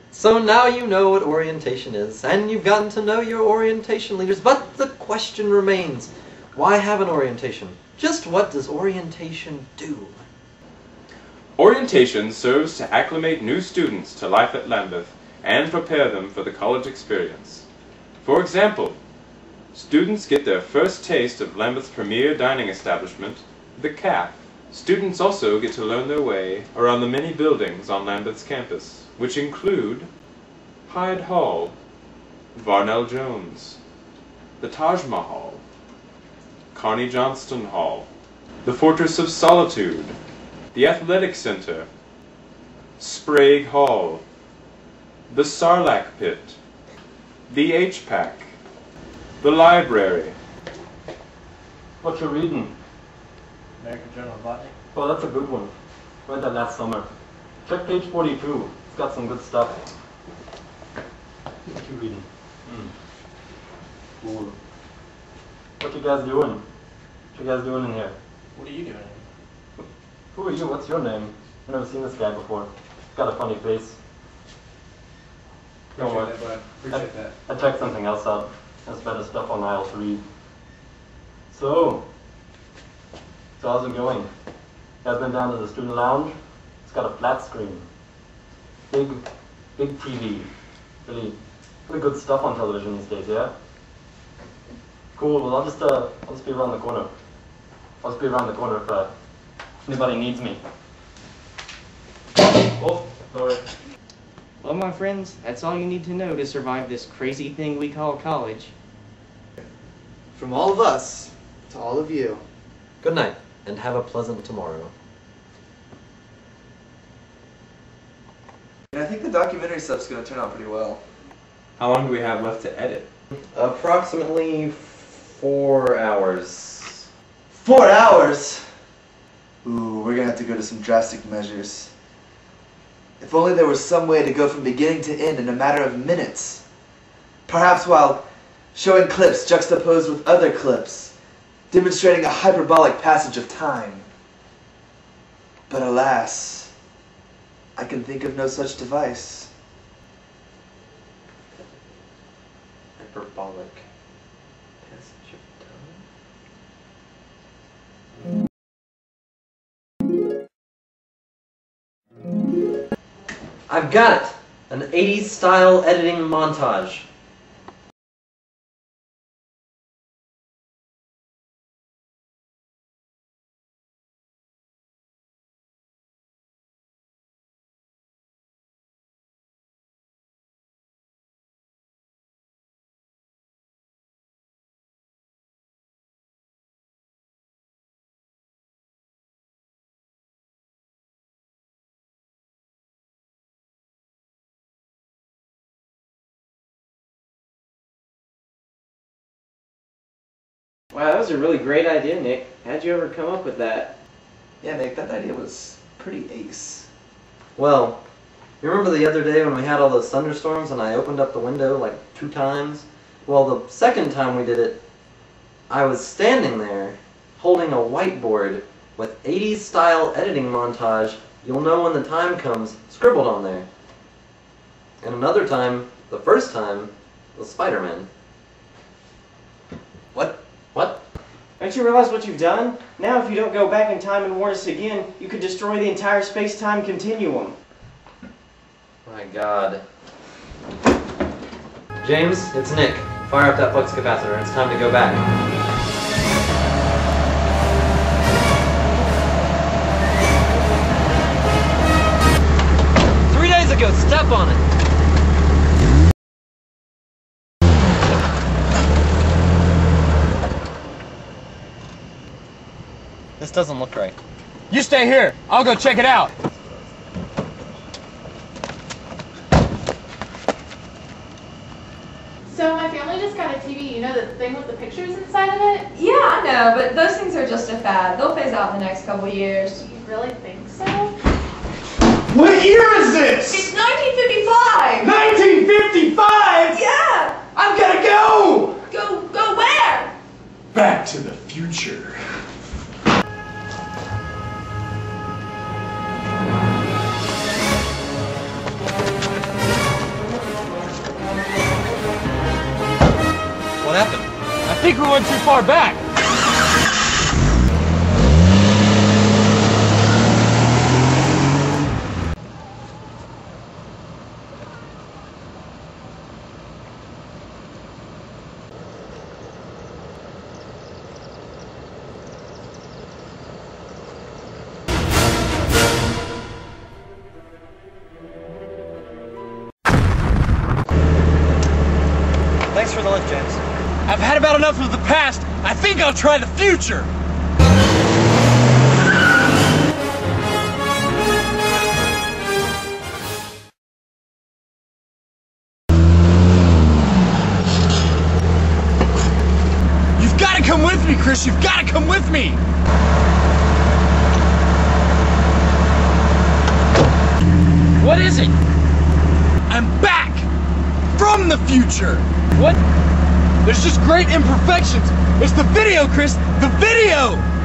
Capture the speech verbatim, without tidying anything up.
So now you know what orientation is, and you've gotten to know your orientation leaders, but the question remains, why have an orientation? Just what does orientation do? Orientation serves to acclimate new students to life at Lambuth and prepare them for the college experience. For example, students get their first taste of Lambuth's premier dining establishment, the Cap. Students also get to learn their way around the many buildings on Lambuth's campus, which include Hyde Hall, Varnell Jones, the Taj Mahal, Carney Johnston Hall, the Fortress of Solitude, the Athletic Center, Sprague Hall, the Sarlacc Pit, the H PAC, the library. What you reading? American Journal of Botany. Well, that's a good one. Read that last summer. Check page forty-two. It's got some good stuff. What you reading? Hmm. Cool. What you guys doing? What you guys doing in here? What are you doing? Who are you? What's your name? I've never seen this guy before. He's got a funny face. Don't worry. Appreciate that, bud. Appreciate I, that. I checked something else out. That's better stuff on aisle three. So, so how's it going? You guys been down to the student lounge? It's got a flat screen. Big, big T V. Really, really good stuff on television these days, yeah? Cool, well I'll just, uh, I'll just be around the corner. I'll just be around the corner if, uh, anybody needs me. Oh, sorry. Well, my friends, that's all you need to know to survive this crazy thing we call college. From all of us to all of you. Good night, and have a pleasant tomorrow. And I think the documentary stuff's going to turn out pretty well. How long do we have left to edit? Approximately four hours. Four hours? Ooh, we're going to have to go to some drastic measures. If only there was some way to go from beginning to end in a matter of minutes. Perhaps while showing clips juxtaposed with other clips, demonstrating a hyperbolic passage of time. But alas, I can think of no such device. Hyperbolic passage of time. I've got it! An eighties style editing montage. Wow, that was a really great idea, Nick. How'd you ever come up with that? Yeah, Nick, that idea was pretty ace. Well, you remember the other day when we had all those thunderstorms and I opened up the window like two times? Well, the second time we did it, I was standing there holding a whiteboard with eighties style editing montage, you'll know when the time comes, scribbled on there. And another time, the first time, was Spider-Man. What? What? Don't you realize what you've done? Now if you don't go back in time and warn us again, you could destroy the entire space-time continuum. My God. James, it's Nick. Fire up that flux capacitor. It's time to go back. Three days ago, step on it. This doesn't look right. You stay here. I'll go check it out. So my family just got a T V, you know, the thing with the pictures inside of it? Yeah, I know, but those things are just a fad. They'll phase out in the next couple years. You really think so? What year is this? It's nineteen fifty-five! nineteen fifty-five? Yeah! I've gotta go! Go, go where? Back to the future. think we went too far back. Thanks for the lift, James. I've had about enough of the past. I think I'll try the future. You've got to come with me, Chris. You've got to come with me. What is it? I'm back from the future. What? There's just great imperfections. It's the video, Chris. The video.